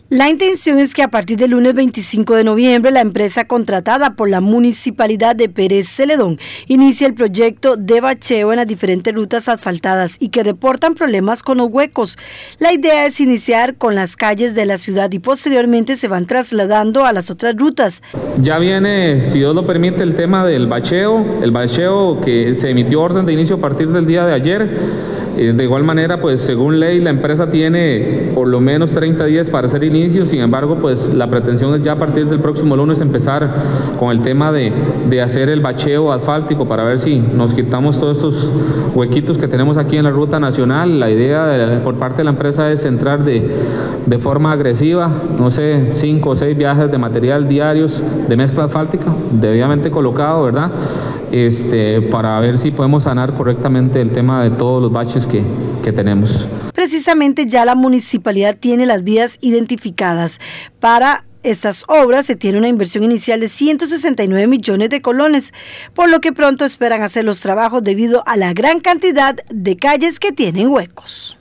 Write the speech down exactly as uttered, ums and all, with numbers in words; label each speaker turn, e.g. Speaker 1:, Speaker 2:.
Speaker 1: La intención es que a partir del lunes veinticinco de noviembre la empresa contratada por la Municipalidad de Pérez Celedón inicie el proyecto de bacheo en las diferentes rutas asfaltadas y que reportan problemas con los huecos. La idea es iniciar con las calles de la ciudad y posteriormente se van trasladando a las otras rutas.
Speaker 2: Ya viene, si Dios lo permite, el tema del bacheo, el bacheo que se emitió orden de inicio a partir del día de ayer. De igual manera, pues según ley, la empresa tiene por lo menos treinta días para hacer inicio. Sin embargo, pues la pretensión es ya a partir del próximo lunes empezar con el tema de, de hacer el bacheo asfáltico para ver si nos quitamos todos estos huequitos que tenemos aquí en la ruta nacional. La idea de, por parte de la empresa es entrar de, de forma agresiva, no sé, cinco o seis viajes de material diarios de mezcla asfáltica, debidamente colocado, ¿verdad? Este, para ver si podemos sanar correctamente el tema de todos los baches que, que tenemos.
Speaker 1: Precisamente ya la municipalidad tiene las vías identificadas. Para estas obras se tiene una inversión inicial de ciento sesenta y nueve millones de colones, por lo que pronto esperan hacer los trabajos debido a la gran cantidad de calles que tienen huecos.